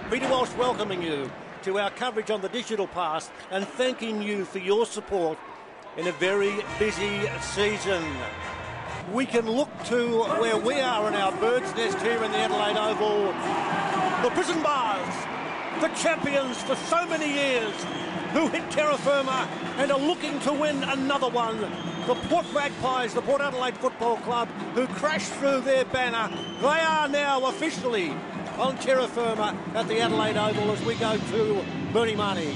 Peter Walsh welcoming you to our coverage on the digital pass and thanking you for your support in a very busy season. We can look to where we are in our bird's nest here in the Adelaide Oval. The Prison Bars, the champions for so many years, who hit terra firma and are looking to win another one. The Port Magpies, the Port Adelaide Football Club, who crashed through their banner. They are now officially on terra firma at the Adelaide Oval as we go to Bernie Marnie.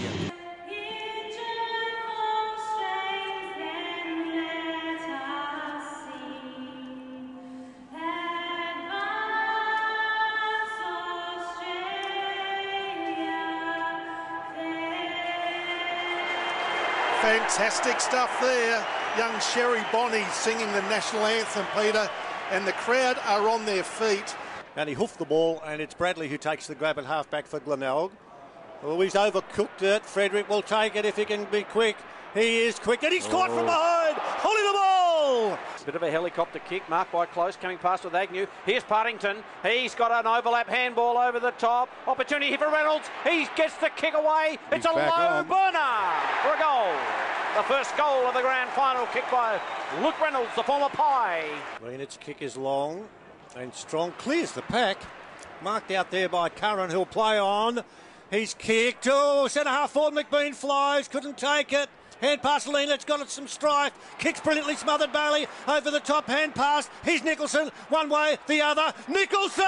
Fantastic stuff there. Young Sherry Bonnie singing the national anthem, Peter, and the crowd are on their feet. And he hoofed the ball, and it's Bradley who takes the grab at half-back for Glenelg. Oh, he's overcooked it. Frederick will take it if he can be quick. He is quick, and he's caught from behind, holding the ball! Bit of a helicopter kick, marked by Close, coming past with Agnew. Here's Partington. He's got an overlap handball over the top. Opportunity here for Reynolds. He gets the kick away. It's a low burner for a goal. The first goal of the grand final, kicked by Luke Reynolds, the former Pie. Greenwich's kick is long and strong. Clears the pack. Marked out there by Curran, who'll play on. He's kicked. Oh, centre-half forward, McBean flies. Couldn't take it. Hand pass, Leonard's got it some strife. Kicks brilliantly, smothered Bailey. Over the top, hand pass. Here's Nicholson. One way, the other. Nicholson!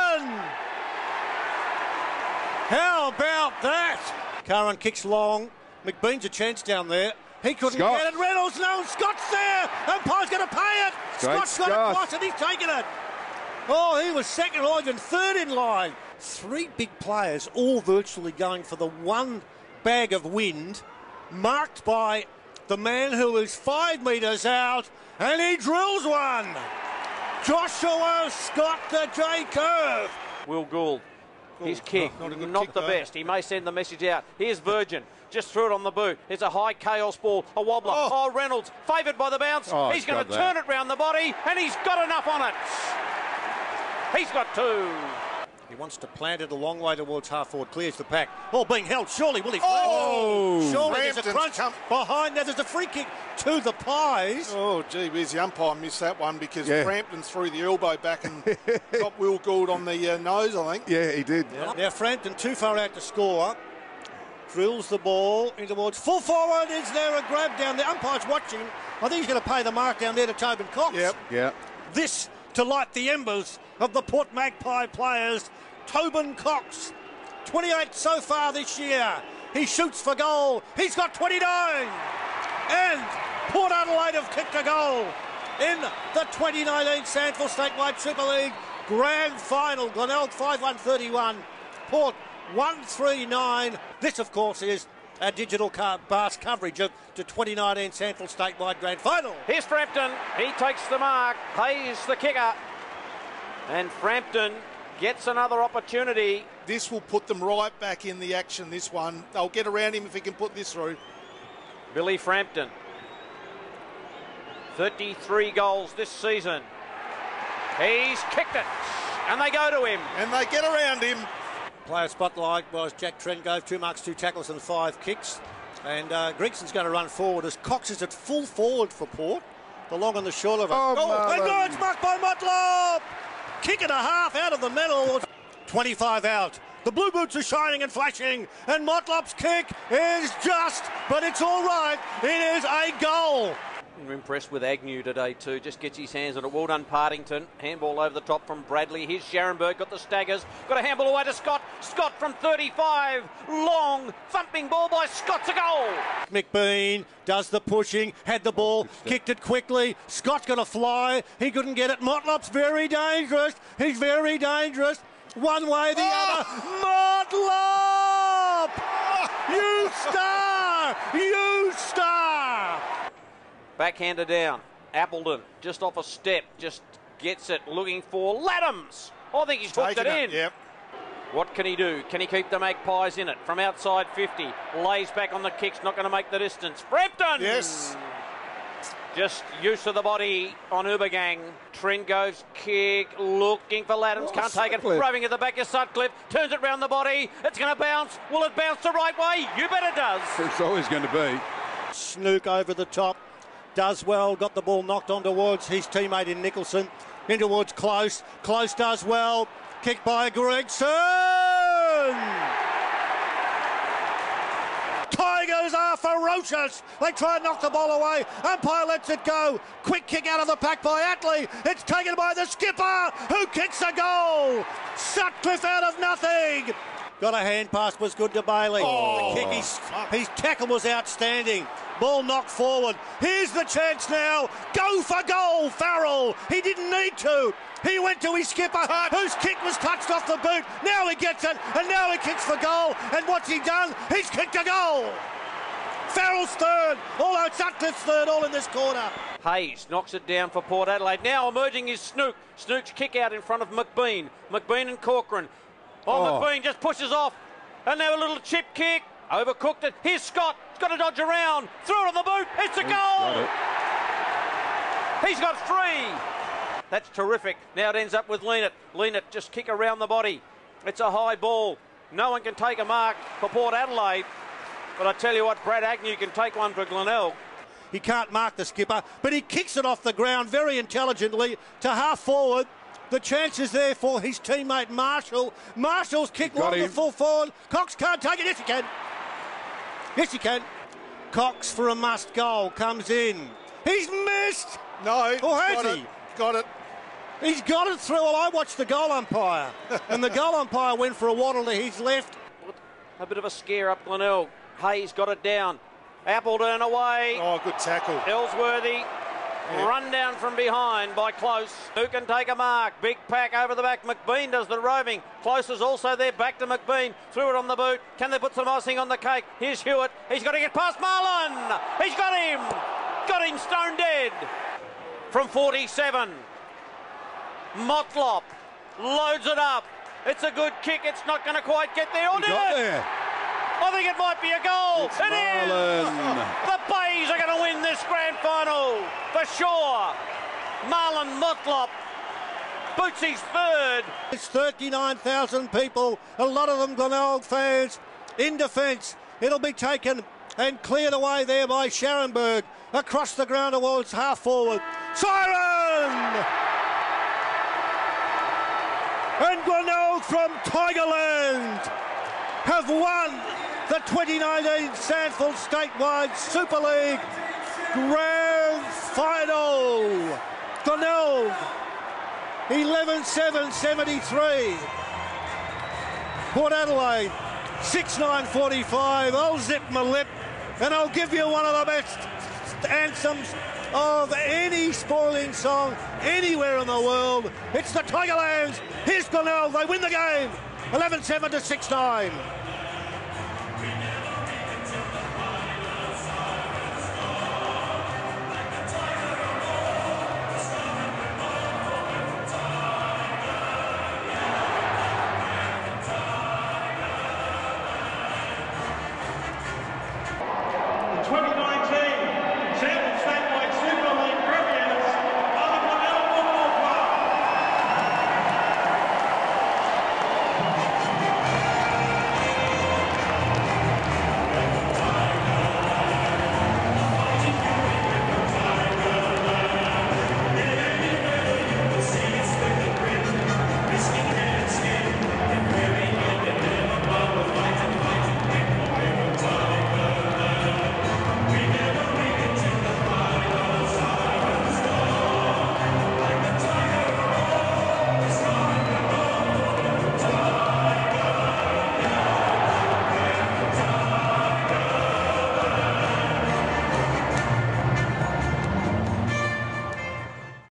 How about that? Curran kicks long. McBean's a chance down there. He couldn't get it. Reynolds, no, Scott's there. Umpire's going to pay it. Scott's got it twice and he's taken it. Oh, he was second or even third in line. Three big players, all virtually going for the one bag of wind, marked by the man who is 5 metres out, and he drills one. Joshua Scott, the J curve. Will Gould, his kick, not the best. He may send the message out. Here's Virgin. Just threw it on the boot. It's a high chaos ball, a wobbler. Oh, Reynolds, favoured by the bounce. He's going to turn it round the body, and he's got enough on it. He's got two. He wants to plant it a long way towards half-forward. Clears the pack. Oh, being held. Surely, will he? Surely there's a crunch behind. Now there's a free kick to the Pies. Oh, gee whiz, the umpire missed that one because Frampton threw the elbow back and got Will Gould on the nose, I think. Yeah, he did. Yeah. Now Frampton too far out to score. Drills the ball in towards full forward. Is there a grab down there? Umpire's watching. I think he's going to pay the mark down there to Tobin Cox. Yeah. This to light the embers of the Port Magpie players. Tobin Cox, 28 so far this year. He shoots for goal. He's got 29. And Port Adelaide have kicked a goal in the 2019 Sandford Statewide Super League Grand Final. Glenelg 5-1-31. Port 1-3-9. This, of course, is our digital pass coverage of the 2019 Sandford Statewide Grand Final. Here's Frampton. He takes the mark. Hayes the kicker. And Frampton gets another opportunity. This will put them right back in the action, this one. They'll get around him if he can put this through. Billy Frampton. 33 goals this season. He's kicked it. And they go to him. And they get around him. Player spotlight was Jack Trengove, 2 marks, 2 tackles and 5 kicks. And Gregson's going to run forward as Cox is at full forward for Port. The long and the short of it. And it's marked by Motlop! Kick and a half out of the middle. 25 out. The blue boots are shining and flashing. And Motlop's kick is just, but it's all right. It is a goal. We're impressed with Agnew today too. Just gets his hands on it. Well done, Partington. Handball over the top from Bradley. Here's Scharenberg. Got the staggers. Got a handball away to Scott. Scott from 35. Long thumping ball by Scott's a goal. McBean does the pushing. Had the ball. Kicked it quickly. Scott's going to fly. He couldn't get it. Motlop's very dangerous. He's very dangerous. One way, the other. Motlop! You star! You star! Backhander down. Appleton just off a step. Just gets it. Looking for Laddams. I think he's hooked it in. Yep. What can he do? Can he keep the Magpies in it? From outside 50. Lays back on the kicks. Not going to make the distance. Frampton! Yes. Just use of the body on Ubergang. Trent goes kick, looking for Laddams, can't take it. Roving at the back of Sutcliffe, turns it round the body. It's going to bounce. Will it bounce the right way? You bet it does. It's always going to be. Snook over the top. Does well. Got the ball knocked on towards his teammate in Nicholson. In towards Close. Close does well. Kick by Gregson. Tigers are ferocious. They try and knock the ball away. Umpire lets it go. Quick kick out of the pack by Attlee. It's taken by the skipper, who kicks a goal. Sutcliffe out of nothing. Got a hand pass, was good to Bailey. The kick, his tackle was outstanding. Ball knocked forward. Here's the chance now. Go for goal, Farrell. He didn't need to. He went to his skipper, whose kick was touched off the boot. Now he gets it, and now he kicks for goal. And what's he done? He's kicked a goal. Farrell's third, although Sutcliffe's third, all in this corner. Hayes knocks it down for Port Adelaide. Now emerging is Snook. Snook's kick out in front of McBean. McBean and Corcoran. McBean just pushes off. And now a little chip kick. Overcooked it. Here's Scott. He's got to dodge around. Threw it on the boot. It's a goal. He's got 3. That's terrific. Now it ends up with Leanett. Leanett just kick around the body. It's a high ball. No one can take a mark for Port Adelaide. But I tell you what, Brad Agnew can take one for Glenelg. He can't mark the skipper, but he kicks it off the ground very intelligently to half forward. The chance is there for his teammate Marshall. Marshall's kick wonderful forward. Cox can't take it. Yes, he can. Yes, he can. Cox for a must goal comes in. He's missed. No. Or has he? Got it. He's got it through. Well, I watched the goal umpire, and the goal umpire went for a waddle to his left. A bit of a scare up Glenelg. Hayes got it down. Appledon away. Oh, good tackle. Ellsworthy. Run down from behind by Close. Who can take a mark? Big pack over the back. McBean does the roving. Close is also there. Back to McBean. Threw it on the boot. Can they put some icing on the cake? Here's Hewitt. He's got to get past Marlon. He's got him. Got him stone dead. From 47. Motlop loads it up. It's a good kick. It's not going to quite get there. Or did it? I think it might be a goal. It's it Marlon. Is. The Bays are going to win this grand final for sure. Marlon Motlop boots his third. It's 39,000 people, a lot of them Glenelg fans, in defence. It'll be taken and cleared away there by Scharenberg. Across the ground towards half forward. Siren! And Glenelg from Tigerland have won the 2019 Sandford Statewide Super League Grand Final. Glenelg 11-7-73. Port Adelaide 6-9-45. I'll zip my lip and I'll give you one of the best anthems of any spoiling song anywhere in the world. It's the Tigerlands. Here's Glenelg. They win the game 11-7 to 6-9.